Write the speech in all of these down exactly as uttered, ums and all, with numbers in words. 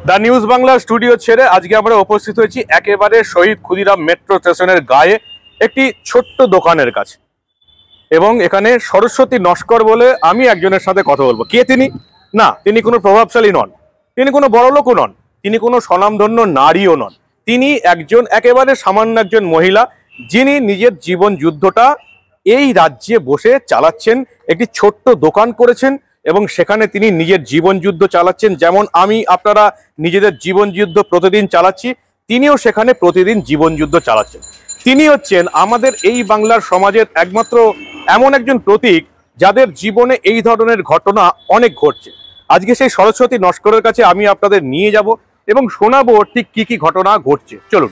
The news Bangla studio ছেড়ে আজকে আমরা উপস্থিত হয়েছি একেবারে শহীদ ক্ষুদিরাম মেট্রো স্টেশনের গায়ে একটি ছোট্ট দোকানের কাছে, এবং এখানে সরস্বতী নস্কর বলে আমি একজনের সাথে কথা বলবো। কে তিনি? না, তিনি কোনো প্রভাবশালী নন, তিনি কোনো বড়লোকও নন, তিনি কোনো স্বনামধন্য নারীও নন। তিনি একজন একেবারে সামান্য একজন মহিলা, যিনি নিজের জীবন যুদ্ধটা এই রাজ্যে বসে চালাচ্ছেন। একটি ছোট্ট দোকান করেছেন এবং সেখানে তিনি নিজের জীবন যুদ্ধ চালাচ্ছেন। যেমন আমি আপনারা নিজেদের জীবন যুদ্ধ প্রতিদিন চালাচ্ছি, তিনিও সেখানে প্রতিদিন জীবন যুদ্ধ চালাচ্ছেন। তিনি হচ্ছেন আমাদের এই বাংলার সমাজের একমাত্র এমন একজন প্রতীক যাদের জীবনে এই ধরনের ঘটনা অনেক ঘটছে। আজকে সেই সরস্বতী নস্করের কাছে আমি আপনাদের নিয়ে যাব এবং শোনাবো ঠিক কি কি ঘটনা ঘটছে। চলুন।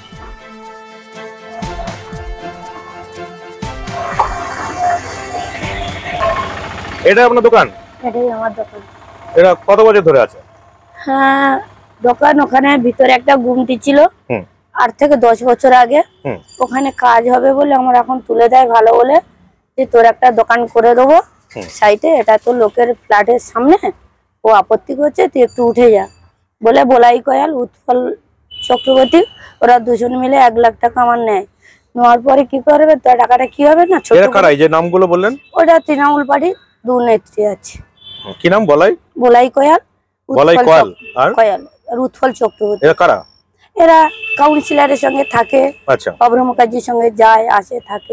এটা আপনার দোকান? এটাই আমার দোকান। এটা কত বছর ধরে আছে? হ্যাঁ, দোকান ওখানে ভিতরে একটা গুমটি ছিল, আট থেকে দশ বছর আগে। ওখানে কাজ হবে বলে আমার এখন তুলে দেয় ভালো বলে, যে তোর একটা দোকান করে দেবো সাইডে, এটা তো লোকের ফ্ল্যাটের সামনে, ও আপত্তি করছে, তুই একটু উঠে যা বলে বলাই কয়াল উৎপল চক্রবর্তী ওরা দুজন মিলে এক লাখ টাকা আমার নেয়। নেওয়ার পরে কি করবে, তো টাকাটা কি হবে না, ছোট যে নামগুলো বললেন ওটা তৃণমূল পার্টি দু নেত্রী আছে। কি নাম? বলাই বলাই কয়াল, বলাই কয়াল আর কয়াল আর উৎপল চক্রবর্তী। এরা কারা? এরা কাউন্সিলরের সঙ্গে থাকে, আচ্ছা, অভ্র মুখার্জির সঙ্গে যায় আসে থাকে।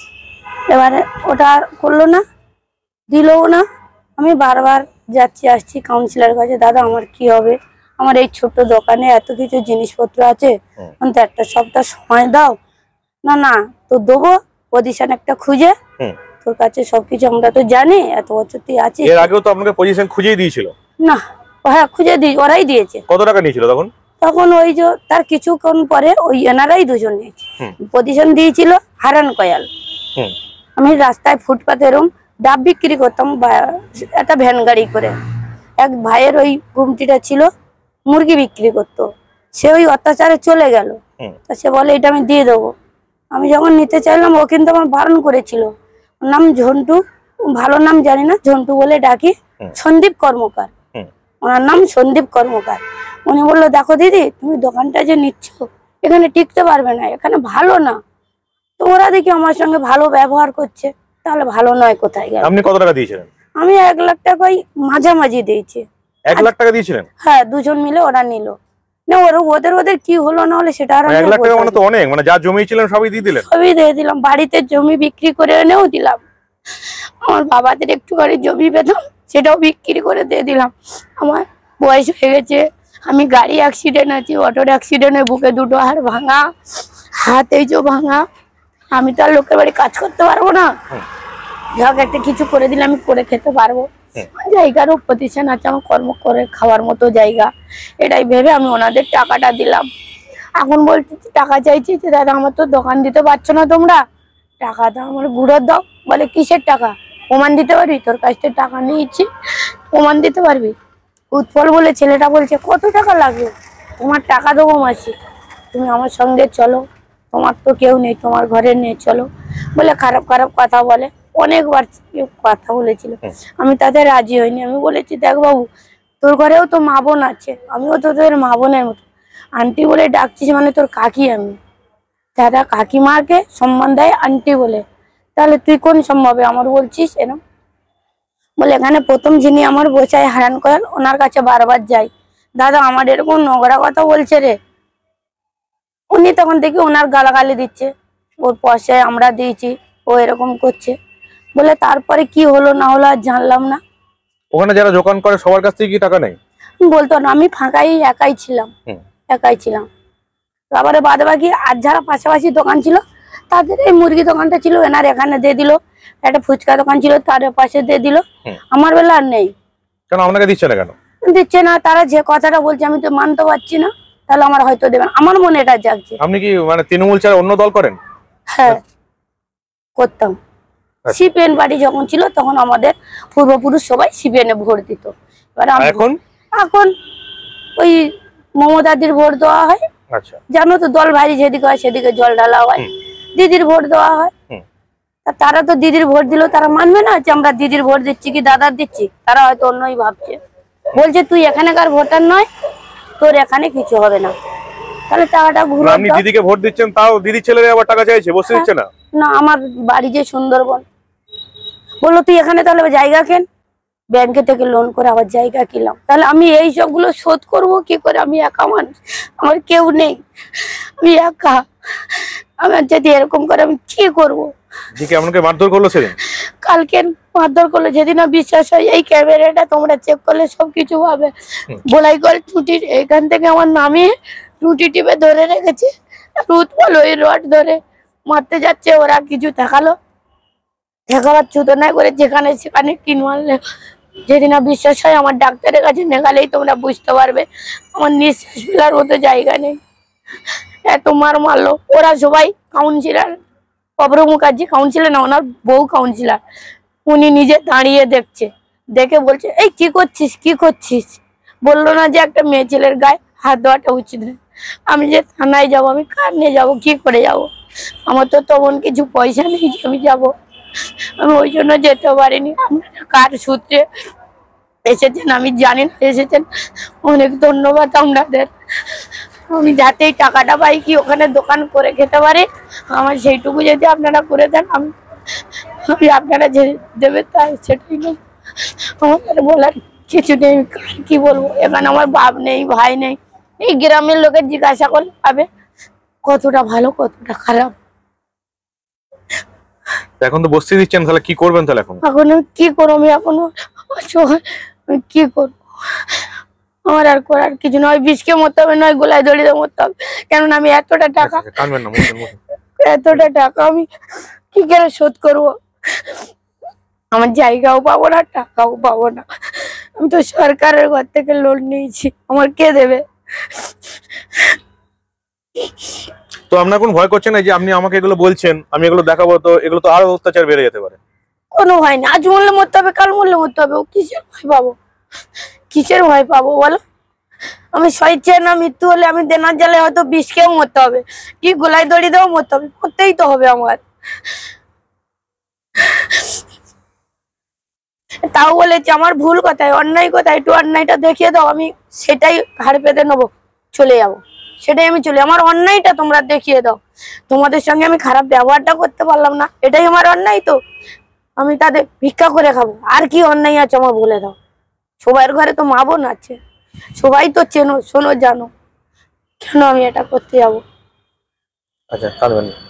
এবারে ওটা করলো না, দিলও না। আমি বারবার যাচ্ছি আসছি কাউন্সিলরের কাছে, দাদা আমার কি হবে, আমার এই ছোট্ট দোকানে এত কিছু জিনিসপত্র আছে, অন্তত একটা সপ্তাহ সময় দাও। না না তো দেবো, পজিশন একটা খুঁজে, তোর কাছে সবকিছু আমরা তো জানি, এত বছর তুই আছিস। এর আগেও তো আপনাকে পজিশন খুঁজেই দিয়েছিল? না, হ্যাঁ খুঁজে দি, ওরাই দিয়েছে। কত টাকা নিয়েছিল তখন? তখন ওই যে তার কিছুক্ষণ পরে ওই এনারাই দুজন নিয়েছে। পজিশন দিয়েছিল হারান কয়াল। আমি রাস্তায় ফুটপাতে এরম ডাব বিক্রি করতাম একটা ভ্যান গাড়ি করে। এক ভাইয়ের ওই গুমটিটা ছিল, মুরগি বিক্রি করতো, সে ওই অত্যাচারে চলে গেল। তা সে বলে এটা আমি দিয়ে দেবো। আমি যখন নিতে চাইলাম, ও কিন্তু আমার বারণ করেছিল। ওর নাম ঝন্টু, ভালো নাম জানি না, ঝন্টু বলে ডাকি। সন্দীপ কর্মকার, ওনার নাম সন্দীপ কর্মকার। উনি বললো, দেখো দিদি তুমি দোকানটা যে নিচ্ছ এখানে টিকতে পারবে না, এখানে ভালো না। তো ওরা দেখি আমার সঙ্গে ভালো ব্যবহার করছে, তাহলে ভালো নয় কোথায় গেল। আপনি কত টাকা দিয়েছিলেন? আমি এক লাখ টাকা মাঝামাঝি দিয়েছি। এক লাখ টাকা দিয়েছিলেন? হ্যাঁ, দুজন মিলে ওরা নিল না। ওরা ওদের ওদের কি হলো না হলে সেটা আর এক লাখ টাকা মানে তো অনেক, মানে যা জমি ছিলেন সবই দিয়ে দিলেন? সবই দিয়ে দিলাম, বাড়িতে জমি বিক্রি করে এনেও দিলাম। আমার বাবাদের একটু করে জমি পেতাম, সেটাও বিক্রি করে দিয়ে দিলাম। আমার বয়স হয়ে গেছে, আমি গাড়ি অ্যাক্সিডেন্ট আছি, অটোর অ্যাক্সিডেন্টে বুকে দুটো হাড় ভাঙা, হাত এই যে ভাঙা। আমি তো আর লোকের বাড়ি কাজ করতে পারবো না, যাক একটা কিছু করে দিলে আমি করে খেতে পারবো। জায়গারও প্রতিষ্ঠান আছে, আমার কর্ম করে খাওয়ার মতো জায়গা, এটাই ভেবে আমি ওনাদের টাকাটা দিলাম। এখন বলছি টাকা চাইছি, যে দাদা আমার তো দোকান দিতে পারছো না তোমরা, টাকা দাও, আমার গুঁড়োর দাও। বলে কিসের টাকা? প্রমাণ দিতে পারবি? তোর কাছ থেকে টাকা নিয়েছি, প্রমাণ দিতে পারবি? উৎপল বলে ছেলেটা বলছে কত টাকা লাগবে, তোমার টাকা দেবো মাসি, তুমি আমার সঙ্গে চলো, তোমার তো কেউ নেই, তোমার ঘরে নেই, চলো। বলে খারাপ খারাপ কথা বলে, অনেকবার কথা বলেছিল, আমি তাতে রাজি হইনি। আমি বলেছি দেখ বাবু, তোর ঘরেও তো মা বোন আছে, আমিও তো তোর মা বোনের মতো, আন্টি বলে ডাকছিস মানে তোর কাকি আমি, দাদা কাকিমাকে সম্মান দেয় আন্টি বলে, তাহলে তুই কোন সম্ভবে আমার বলছিস এরকম? বলে এখানে প্রথম যিনি আমার বোঝায় হারান কয়াল, ওনার কাছে বারবার যাই, দাদা আমার এরকম নোংরা কথা বলছে রে। উনি তখন দেখি ওনার গালাগালি দিচ্ছে, ওর পয়সায় আমরা দিয়েছি, ও এরকম করছে বলে। তারপরে কি হলো না হলো আর জানলাম না। ওখানে যারা দোকান করে সবার কাছ থেকে কি টাকা নেই? বলতো না, আমি ফাঁকাই একাই ছিলাম, একাই ছিলাম। তারপরে বাদ বাকি আর যারা পাশাপাশি দোকান ছিল তাদের, এই মুরগি দোকানটা ছিল এনার এখানে দিয়ে দিল, একটা ফুচকা দোকান ছিল তার পাশে দিয়ে দিল, আমার বেলা আর নেই। কেন আপনাকে দিচ্ছে না? কেন দিচ্ছে না? তারা যে কথাটা বলছে আমি তো মানতে পারছি না, তাহলে আমার হয়তো দেবেন, আমার মনে এটা জাগছে। আপনি কি মানে তৃণমূল ছাড়া অন্য দল করেন? হ্যাঁ করতাম, সিপিএন পার্টি যখন ছিল তখন আমাদের পূর্বপুরুষ সবাই সিপিএন এ ভোট দিত। এবার এখন এখন ওই মমতাদির ভোট দেওয়া হয়। আচ্ছা, জানো তো দল ভারী যেদিকে হয় সেদিকে জল ঢালা হয়, দিদির ভোট দেওয়া হয়। তারা তো দিদির ভোট দিল, তারা মানবে না যে আমরা দিদির ভোট দিচ্ছি কি দাদার দিচ্ছি? তারা হয়তো অন্যই ভাবছে, বলছে তুই এখানকার ভোটার নয়, তোর এখানে কিছু হবে না, তাহলে টাকাটা ঘুরে আপনি দিদিকে ভোট দিচ্ছেন, তাও দিদি ছেলেরা আবার টাকা চাইছে, বসে দিচ্ছে না? না, আমার বাড়ি যে সুন্দরবন, বললো তুই এখানে তাহলে জায়গা কেন, ব্যাংকে থেকে লোন করে আবার জায়গা কিনলাম, তাহলে আমি এই সবগুলো শোধ করবো কি করে? আমি একা মানুষ, আমার কেউ নেই, আমি একা, আমার যদি এরকম করে আমি কি করবো? দিকে আপনাকে মারধর করলো সেদিন? কালকে মারধর করলো, যেদিন না বিশ্বাস হয়, এই ক্যামেরাটা তোমরা চেক করলে সবকিছু পাবে। বলাই কল টুটি এখান থেকে আমার নামিয়ে টুটি টিপে ধরে রেখেছে, উৎপল ওই রড ধরে মারতে যাচ্ছে, ওরা কিছু দেখালো, দেখাবার চুতনায় করে যেখানে সেখানে কিন মারলে, যেদিন না বিশ্বাস হয় আমার ডাক্তারের কাছে নেগালেই তোমরা বুঝতে পারবে আমার নিঃশ্বাস ফেলার মতো জায়গা নেই, এত মার মারলো। ওরা সবাই কাউন্সিলার, অভ্র মুখার্জি কাউন্সিলার না, ওনার বউ কাউন্সিলার, উনি নিজে দাঁড়িয়ে দেখছে, দেখে বলছে এই কি করছিস কি করছিস? বললো না যে একটা মেয়ে ছেলের গায়ে হাত দেওয়াটা উচিত না। আমি যে থানায় যাবো, আমি কার নিয়ে যাবো, কি করে যাব? আমার তো তেমন কিছু পয়সা নেই যে আমি যাবো, আমি ওই জন্য যেতে পারিনি। আপনারা কার সূত্রে এসেছেন আমি জানি না, এসেছেন, অনেক ধন্যবাদ আপনাদের। আমি যাতেই টাকাটা পাই কি ওখানে দোকান করে খেতে পারি, আমার সেইটুকু যদি আপনারা করে দেন, আমি আমি আপনারা যে দেবে তাই সেটাই না, আমার বলার কিছু নেই, কি বলবো? এখানে আমার বাপ নেই, ভাই নেই, এই গ্রামের লোকের জিজ্ঞাসা করলে পাবে কতটা ভালো কতটা খারাপ। এখন তো বসতে দিচ্ছেন, তাহলে কি করবেন? তাহলে এখন এখন আমি কি করবো? আমি এখনো আমি কি করবো? আমার আর করার কিছু নয়, বিষকে মরতে হবে, নয় গোলায় দড়িতে মরতে হবে, কেননা আমি এতটা টাকা এতটা টাকা আমি কি করে শোধ করবো? আমার জায়গাও পাবো না, টাকাও পাবো না, আমি তো সরকারের ঘর থেকে লোন নিয়েছি, আমার কে দেবে? তো আপনার কোন ভয় করছে না যে আপনি আমাকে এগুলো বলছেন, আমি এগুলো দেখাবো, তো এগুলো তো আরো অত্যাচার বেড়ে যেতে পারে? কোনো ভয় না, আজ মরলে মরতে হবে, কাল মরলে মরতে হবে, কিসের ভয় পাবো? কিসের ভয় পাবো বলো? আমি স্বেচ্ছায় না মৃত্যু হলে আমি দেনার জালে হয়তো বিষ খেয়েও মরতে হবে, কি গোলায় দড়ি দেও মরতে হবে, মরতেই তো হবে আমার। তাও বলেছে আমার ভুল কোথায়, অন্যায় কোথায়, একটু অন্যায়টা দেখিয়ে দাও, আমি সেটাই হাড় পেতে নেবো, চলে যাবো, সেটাই আমি চলে, আমার অন্যায়টা তোমরা দেখিয়ে দাও। তোমাদের সঙ্গে আমি খারাপ ব্যবহারটা করতে পারলাম না, এটাই আমার অন্যায়, তো আমি তাদের ভিক্ষা করে খাবো, আর কি অন্যায় আছে আমার বলে দাও? সবার ঘরে তো মা বোন আছে, সবাই তো চেনো শোনো জানো, কেন আমি এটা করতে যাবো? আচ্ছা, কাঁদবেন না।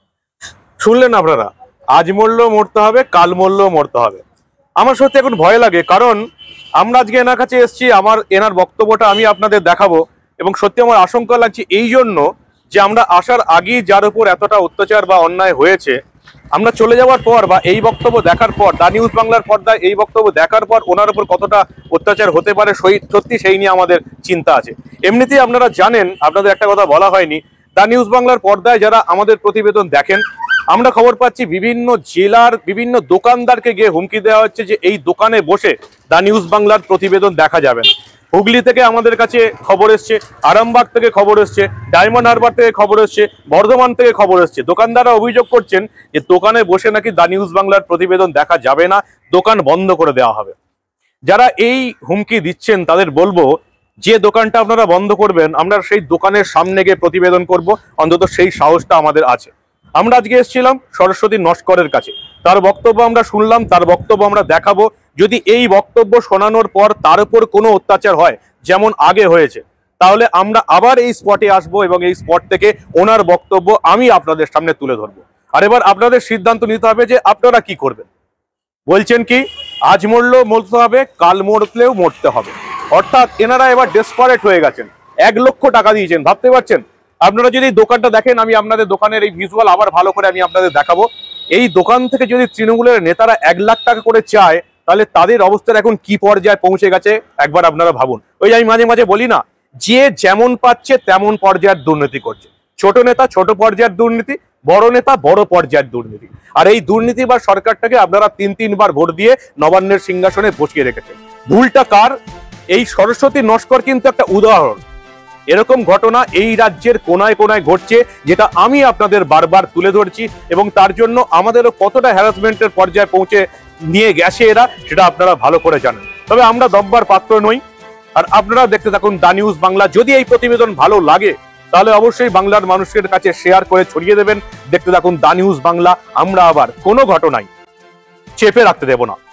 শুনলেন আপনারা, আজ মরলেও মরতে হবে, কাল মরলেও মরতে হবে। আমার সত্যি এখন ভয় লাগে, কারণ আমরা আজকে এনার কাছে এসেছি, আমার এনার বক্তব্যটা আমি আপনাদের দেখাবো, এবং সত্যি আমার আশঙ্কা লাগছে এই জন্য যে আমরা আসার আগেই যার উপর এতটা অত্যাচার বা অন্যায় হয়েছে, আমরা চলে যাওয়ার পর বা এই বক্তব্য দেখার পর, দা নিউজ বাংলার পর্দায় এই বক্তব্য দেখার পর ওনার উপর কতটা অত্যাচার হতে পারে সত্যি সেই নিয়ে আমাদের চিন্তা আছে। এমনিতেই আপনারা জানেন, আপনাদের একটা কথা বলা হয়নি, দা নিউজ বাংলার পর্দায় যারা আমাদের প্রতিবেদন দেখেন, আমরা খবর পাচ্ছি বিভিন্ন জেলার বিভিন্ন দোকানদারকে গিয়ে হুমকি দেওয়া হচ্ছে যে এই দোকানে বসে দা নিউজ বাংলার প্রতিবেদন দেখা যাবে না। হুগলি থেকে আমাদের কাছে খবর এসছে, আরামবাগ থেকে খবর এসছে, ডায়মন্ড হারবার থেকে খবর এসছে, বর্ধমান থেকে খবর এসছে। দোকানদাররা অভিযোগ করছেন যে দোকানে বসে নাকি দা নিউজ বাংলার প্রতিবেদন দেখা যাবে না, দোকান বন্ধ করে দেওয়া হবে। যারা এই হুমকি দিচ্ছেন তাদের বলবো, যে দোকানটা আপনারা বন্ধ করবেন, আমরা সেই দোকানের সামনে গিয়ে প্রতিবেদন করব, অন্তত সেই সাহসটা আমাদের আছে। আমরা আজকে এসেছিলাম সরস্বতী নস্করের কাছে, তার বক্তব্য আমরা শুনলাম, তার বক্তব্য আমরা দেখাবো। যদি এই বক্তব্য শোনানোর পর তার উপর কোনো অত্যাচার হয় যেমন আগে হয়েছে, তাহলে আমরা আবার এই স্পটে আসবো এবং এই স্পট থেকে ওনার বক্তব্য আমি আপনাদের সামনে তুলে ধরবো। আর এবার আপনাদের সিদ্ধান্ত নিতে হবে যে আপনারা কি করবেন। বলছেন কি, আজ মরলেও মরতে হবে, কাল মরলেও মরতে হবে, অর্থাৎ এনারা এবার ডেসপারেট হয়ে গেছেন। এক লক্ষ টাকা দিয়েছেন, ভাবতে পারছেন? আপনারা যদি দোকানটা দেখেন, আমি আপনাদের দোকানের এই ভিজুয়াল আবার ভালো করে আমি আপনাদের দেখাবো। এই দোকান থেকে যদি তৃণমূলের নেতারা এক লাখ টাকা করে চায়, তাহলে তাদের অবস্থার এখন কি পর্যায়ে পৌঁছে গেছে একবার আপনারা ভাবুন। ওই আমি মাঝে মাঝে বলি না, যে যেমন পাচ্ছে তেমন পর্যায়ের দুর্নীতি করছে। ছোট নেতা ছোট পর্যায়ের দুর্নীতি, বড় নেতা বড় পর্যায়ের দুর্নীতি। আর এই দুর্নীতি বা সরকারটাকে আপনারা তিন তিনবার ভোট দিয়ে নবান্নের সিংহাসনে বসিয়ে রেখেছেন। ভুলটা কার? এই সরস্বতী নস্কর কিন্তু একটা উদাহরণ। এরকম ঘটনা এই রাজ্যের কোনায় কোনায় ঘটছে, যেটা আমি আপনাদের বারবার তুলে ধরছি, এবং তার জন্য আমাদেরও কতটা হ্যারাসমেন্টের পর্যায়ে পৌঁছে নিয়ে গেছে এরা, সেটা আপনারা ভালো করে জানেন। তবে আমরা দব্বার পাত্র নই, আর আপনারা দেখতে থাকুন দা নিউজ বাংলা। যদি এই প্রতিবেদন ভালো লাগে তাহলে অবশ্যই বাংলার মানুষের কাছে শেয়ার করে ছড়িয়ে দেবেন। দেখতে থাকুন দা নিউজ বাংলা। আমরা আবার কোনো ঘটনাই চেপে রাখতে দেব না।